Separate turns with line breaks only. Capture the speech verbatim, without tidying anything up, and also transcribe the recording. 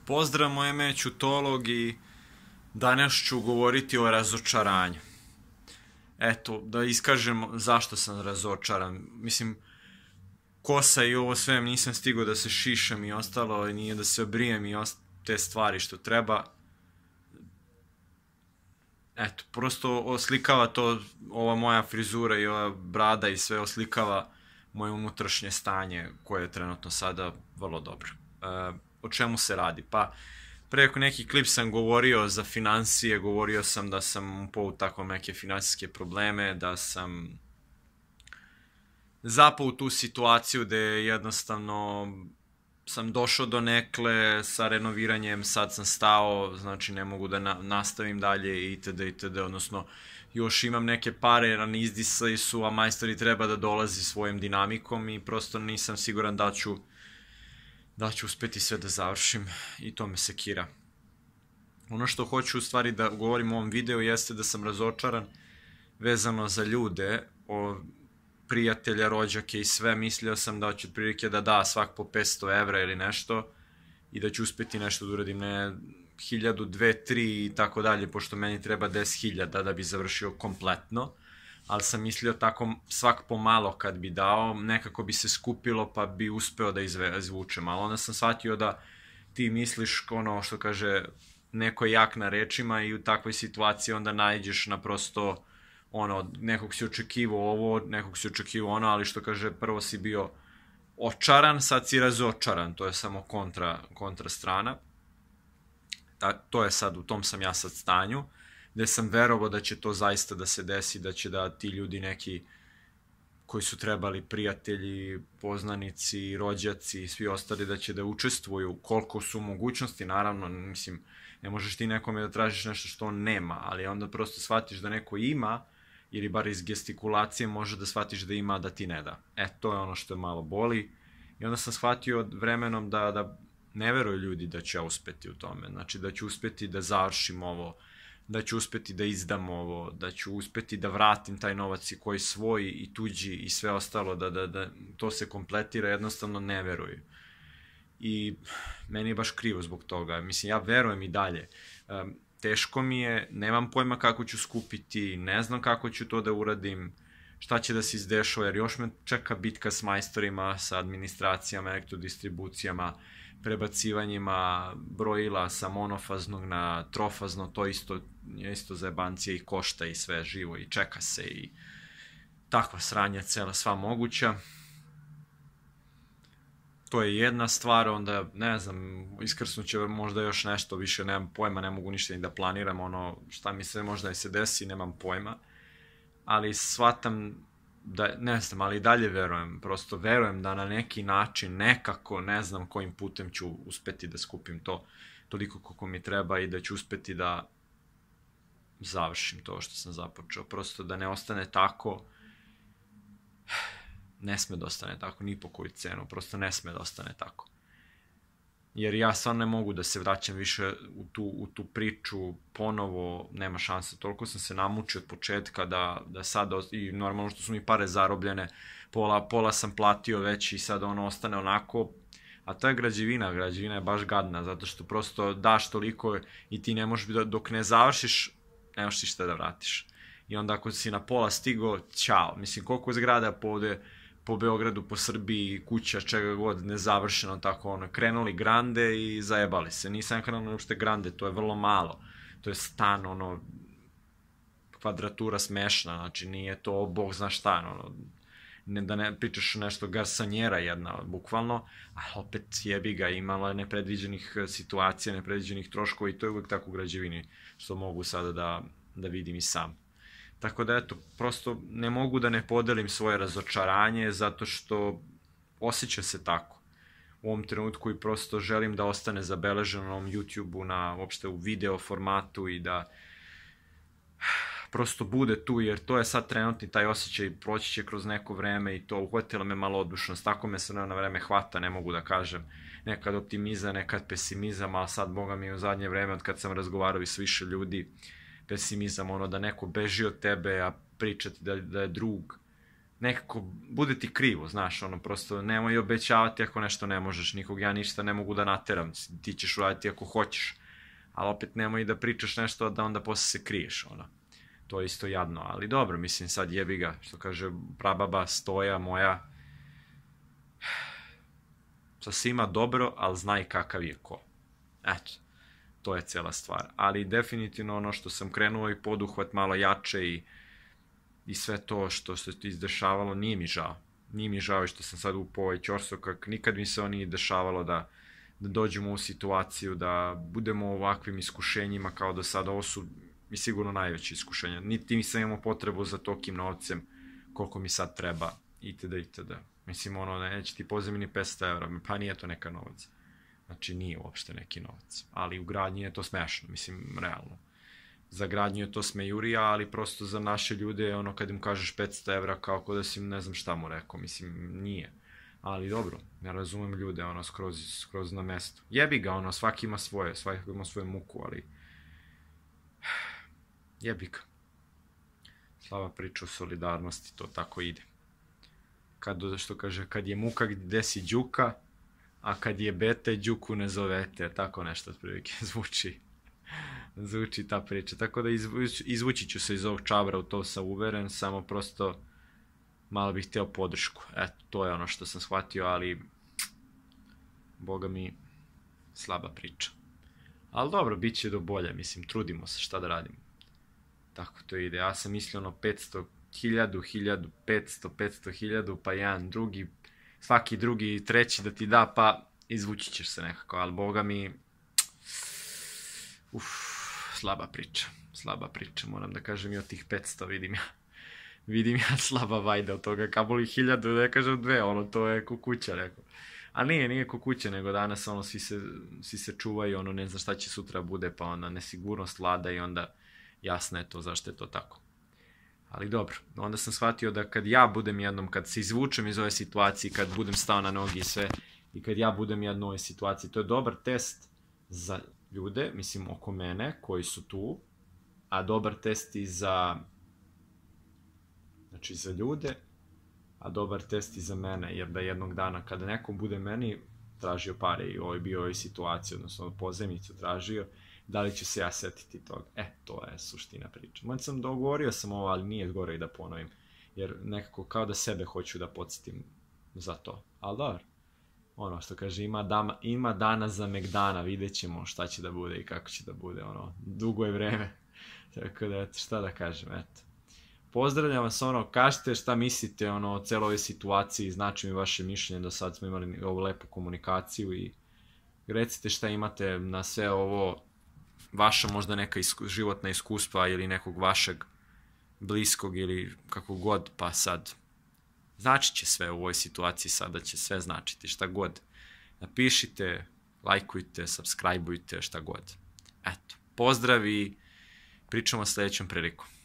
Pozdrav, moje ime je Ćutolog i danas ću govoriti o razočaranju. Eto, da iskažem zašto sam razočaran. Mislim, kosa i ovo sve nisam stigao da se šišam i ostalo, i nije da se obrijem i te stvari što treba. Eto, prosto oslikava to, ova moja frizura i ova brada i sve oslikava moje unutrašnje stanje koje je trenutno sada vrlo dobro. E, o čemu se radi? Pa, preko neki klip sam govorio za finansije, govorio sam da sam upao u tako neke finansijske probleme, da sam zapao u tu situaciju gde jednostavno sam došao do nekle sa renoviranjem, sad sam stao, znači ne mogu da na, nastavim dalje itd. itd. Odnosno, još imam neke pare, rani izdisali su, a majstori treba da dolazi svojim dinamikom i prosto nisam siguran da ću da ću uspeti sve da završim i to me sekira. Ono što hoću u stvari da govorim u ovom videu jeste da sam razočaran vezano za ljude, o prijatelja, rođake i sve. Mislio sam da ću otprilike da da svak po petsto evra ili nešto i da ću uspeti nešto da uradim, ne hiljadu, dve, tri i tako dalje, pošto meni treba deset hiljada da bi završio kompletno, ali sam mislio tako svak pomalo kad bi dao, nekako bi se skupilo pa bi uspeo da izvučem, ali onda sam shvatio da ti misliš ono što kaže neko je jak na rečima i u takvoj situaciji onda naiđeš na prosto ono, nekog si očekivao ovo, nekog si očekivao ono, ali što kaže, prvo si bio očaran, sad si razočaran, to je samo kontra, kontra strana. Ta, to je sad, u tom sam ja sad stanju, gde sam verovao da će to zaista da se desi, da će da ti ljudi neki koji su trebali, prijatelji, poznanici, rođaci i svi ostali, da će da učestvuju koliko su mogućnosti, naravno, mislim, ne možeš ti nekome da tražiš nešto što on nema, ali onda prosto shvatiš da neko ima, ili bar iz gestikulacije može da shvatiš da ima, da ti ne da. E, to je ono što je malo boli. I onda sam shvatio vremenom da, da ne veruju ljudi da će ja uspeti u tome. Znači da ću uspeti da završim ovo, da ću uspeti da izdam ovo, da ću uspeti da vratim taj novac i koji svoj i tuđi i sve ostalo, da, da, da to se kompletira, jednostavno ne veruju. I meni je baš krivo zbog toga. Mislim, ja verujem i dalje. Um, teško mi je, nemam pojma kako ću skupiti, ne znam kako ću to da uradim, šta će da se izdešava, jer još me čeka bitka s majstorima, sa administracijama, elektrodistribucijama, prebacivanjima brojila sa monofaznog na trofazno, to isto, isto zajebancije i košta i sve živo i čeka se i takva sranja cela sva moguća. To je jedna stvar, onda, ne znam, iskrsnuće možda još nešto više, nemam pojma, ne mogu ništa ni da planiram, ono, šta mi se možda i se desi, nemam pojma, ali shvatam da, ne znam, ali i dalje verujem, prosto verujem da na neki način, nekako, ne znam kojim putem ću uspeti da skupim to toliko koliko mi treba i da ću uspeti da završim to što sam započeo, prosto da ne ostane tako. Ne sme da ostane tako, ni po koju cenu, prosto ne sme da ostane tako. Jer ja stvarno ne mogu da se vraćam više u tu, u tu priču, ponovo, nema šanse, toliko sam se namučio od početka da, da sad, i normalno što su mi pare zarobljene, pola, pola sam platio već i sad ono ostane onako, a to je građevina, građevina je baš gadna, zato što prosto daš toliko i ti ne možeš, dok ne završiš, ne možeš ti šta da vratiš. I onda ako si na pola stigo, ćao, mislim, koliko zgrada po ovde, po Beogradu, po Srbiji, kuća, čega god, nezavršeno, tako ono, krenuli grande i zajebali se. Nisam krenuo uopšte grande, to je vrlo malo. To je stan, ono, kvadratura smešna, znači nije to, bog zna šta, ono, ne, da ne pričaš nešto garsanjera jedna, bukvalno, ali opet jebi ga, imala nepredviđenih situacija, nepredviđenih troškova i to je uvek tako u građevini, što mogu sada da, da vidim i sam. Tako da, eto, prosto ne mogu da ne podelim svoje razočaranje zato što osjeća se tako u ovom trenutku i prosto želim da ostane zabeleženo na ovom YouTube-u, na, uopšte u video formatu i da prosto bude tu, jer to je sad trenutni taj osjećaj, proći će kroz neko vreme i to uhvatilo me malo odlučnost, tako me se na vreme hvata, ne mogu da kažem, nekad optimizam, nekad pesimizam, ali sad, boga mi, u zadnje vreme, od kad sam razgovarao i s više ljudi, pesimizam, ono da neko beži od tebe, a pričati da, da je drug, nekako bude ti krivo, znaš, ono, prosto nemoj obećavati ako nešto ne možeš, nikog ja ništa ne mogu da nateram, ti ćeš uraditi ako hoćeš, ali opet nemoj da pričaš nešto da onda posle se kriješ, ono. To je isto jadno, ali dobro, mislim, sad jebi ga, što kaže prababa Stoja moja, sa svima dobro, ali znaj kakav je ko. Eto, to je cela stvar. Ali definitivno ono što sam krenuo i poduhvat malo jače i, i sve to što se izdešavalo, nije mi žao. Nije mi žao što sam sad upao ovaj ćorsokak, nikad mi se ovo nije dešavalo da, da dođemo u situaciju, da budemo u ovakvim iskušenjima kao do sada. Ovo su mi sigurno najveće iskušenja. Niti mi sam imao potrebu za tokim novcem koliko mi sad treba, itd. itd. Mislim, ono, neće ti pozemini petsto evra, pa nije to neka novac. Znači, nije uopšte neki novac. Ali u gradnji je to smešno, mislim, realno. Za gradnju je to smejurija, ali prosto za naše ljude, ono, kad im kažeš petsto evra, kao ko da si ne znam šta mu rekao, mislim, nije. Ali dobro, ja razumem ljude, ono, skroz, skroz na mestu. Jebi ga, ono, svaki ima svoje, svaki ima svoju muku, ali... Jebi ga. Slava priča o solidarnosti, to tako ide. Kad, što kaže, kad je muka gde si đuka, a kad je bete, đuku ne zovete, tako nešto otprilike zvuči. Zvuči ta priča. Tako da izvući, izvući ću se iz ovog čabra, u to sam uveren, samo prosto malo bih hteo podršku. Eto, to je ono što sam shvatio, ali boga mi slaba priča. Ali dobro, bit će do bolje, mislim, trudimo se, šta da radimo. Tako to ide. Ja sam mislio ono petsto, hiljadu, hiljadu, petsto, petsto, hiljadu, pa jedan drugi, svaki drugi, treći da ti da, pa izvući ćeš se nekako, ali boga mi, uff, slaba priča, slaba priča, moram da kažem i od tih petsto, vidim ja, vidim ja slaba vajda od toga, kaboli hiljadu, da ne kažem dve, ono, to je kukuća, rekao. A nije, nije kukuća, nego danas, ono, svi se, svi se čuvaju, ono, ne zna šta će sutra bude, pa onda nesigurnost vlada i onda jasno je to zašto je to tako. Ali dobro, onda sam shvatio da kad ja budem jednom, kad se izvučem iz ove situacije, kad budem stao na nogi i sve, i kad ja budem jednom u ovoj situaciji, to je dobar test za ljude, mislim oko mene, koji su tu, a dobar test i za, znači za ljude, a dobar test i za mene, jer da jednog dana kada neko bude meni tražio pare i ovo je bio u ovoj situaciji, odnosno pozajmicu tražio, da li ću se ja setiti toga? E, to je suština priča. Možda sam dogovorio sam ovo, ali nije gore i da ponovim, jer nekako kao da sebe hoću da podsjetim za to. Ali dobro, ono što kaže, ima, dama, ima dana za Megdana, vidjet ćemo šta će da bude i kako će da bude, ono, dugo je vreme. Tako da, eto, šta da kažem, eto. Pozdravljam vas, ono, kažete šta mislite, ono, o celoj ovoj situaciji, znači mi vaše mišljenje, da sad smo imali ovu lepu komunikaciju i recite šta imate na sve ovo, vaša možda neka isku, životna iskustva ili nekog vašeg bliskog ili kako god, pa sad znači će sve u ovoj situaciji, sada će sve značiti, šta god. Napišite, lajkujte, subscribeujte, šta god. Eto, pozdrav i pričamo sledećom prilikom.